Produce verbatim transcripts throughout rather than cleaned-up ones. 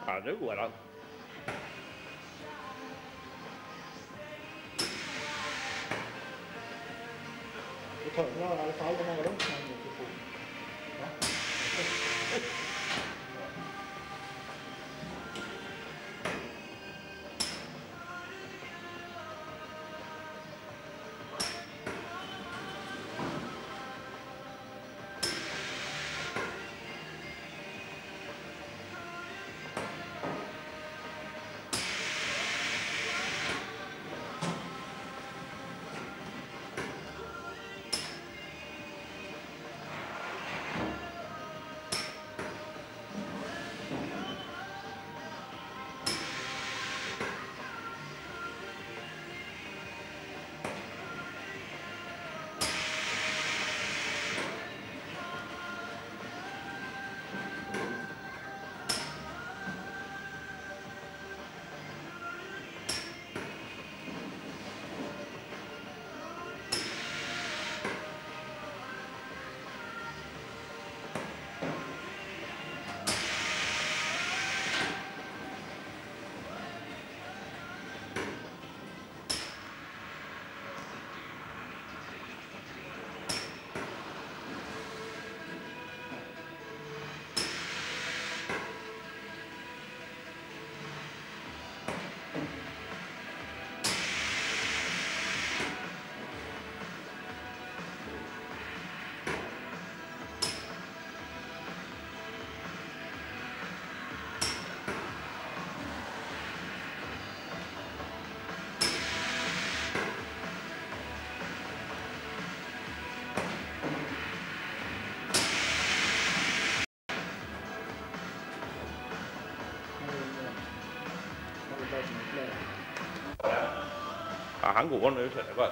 À nước ngoài đó. Cái thợ nó là pháo của nó đó, nó nhiều cái phụ. Đó. 아, 한국 오늘 요새 내가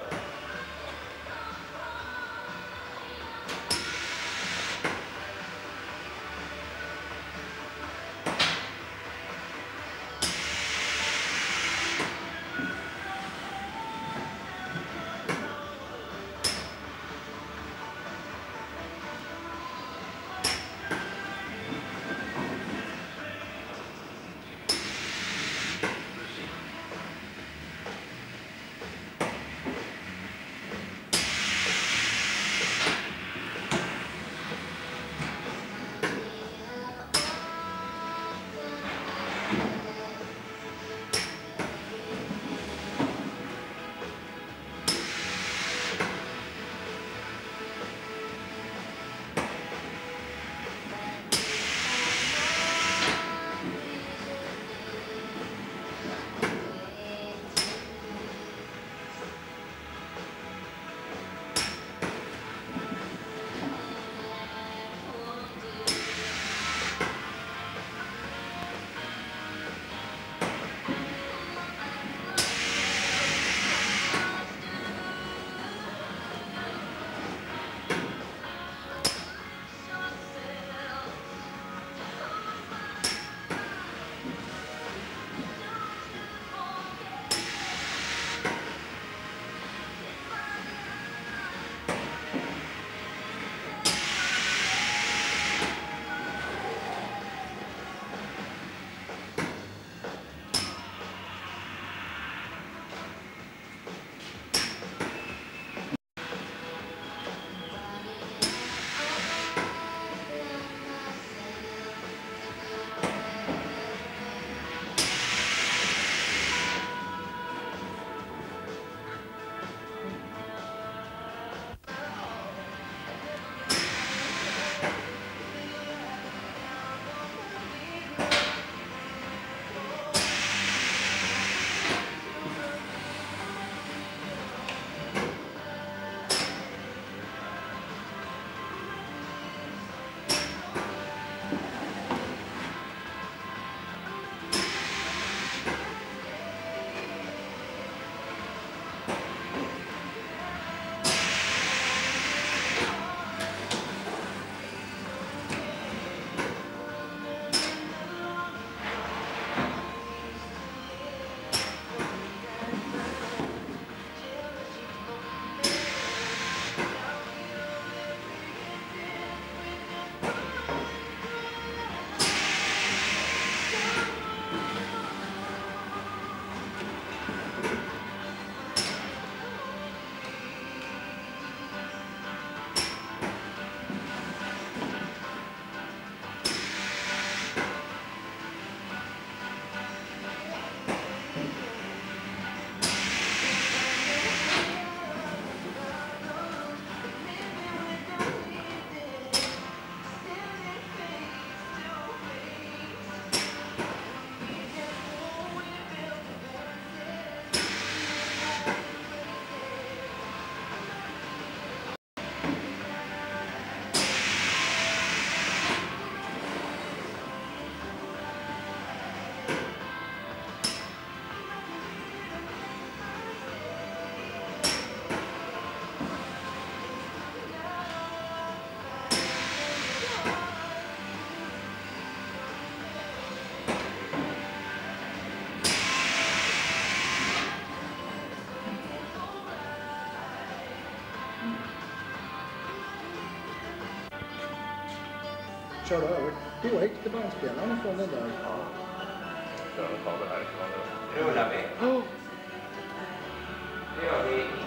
körde över direkt till bandspelaren från den där. Ja. Kör en kabel härifrån. Rullar vi? Oh. Det gör vi inte.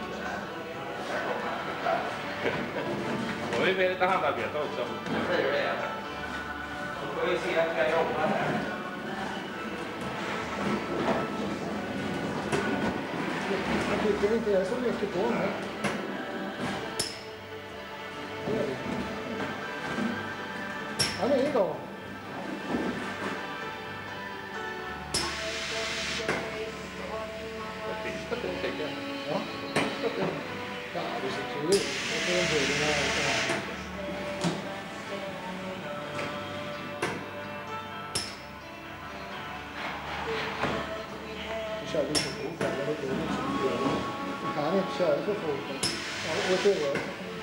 Då har vi med lite handarbete också. Det säger det. Då får vi se att jag jobbar här. Jag tycker inte det är så mycket på mig. Det är det. Han är igång. Det finns det på, tycker jag. Ja, ja, det ser kul ut. Jag får en bild med allt det här. Vi kör lite fort här, men det går liksom inte göra det. Vi kan inte köra så fort. Ja, och det gör det.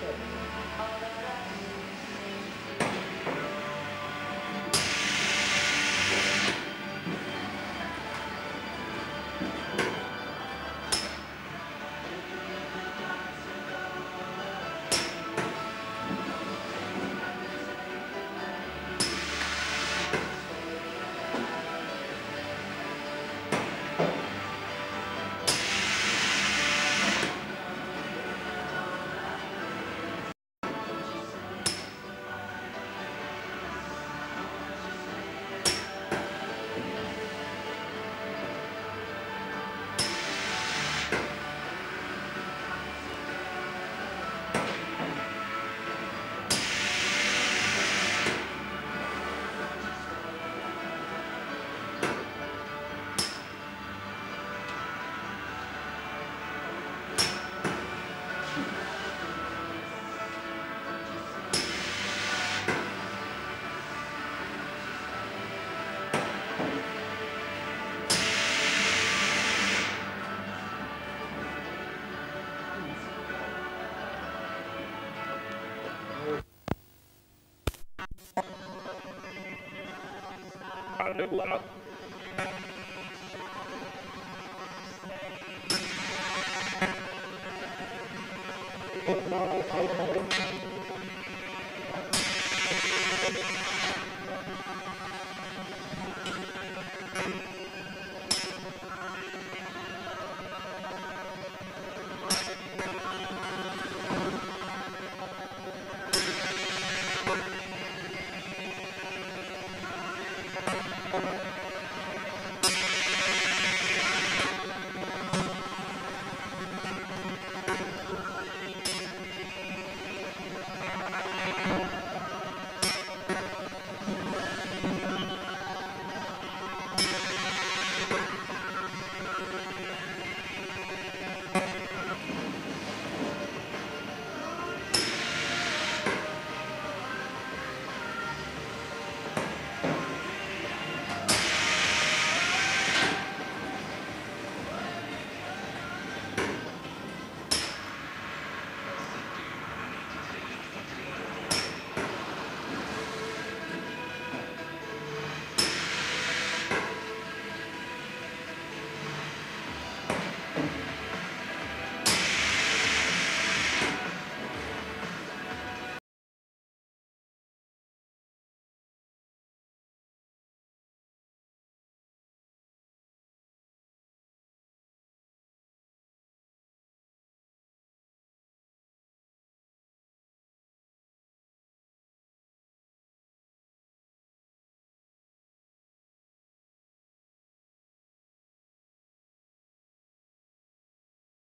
Ja, det går bra.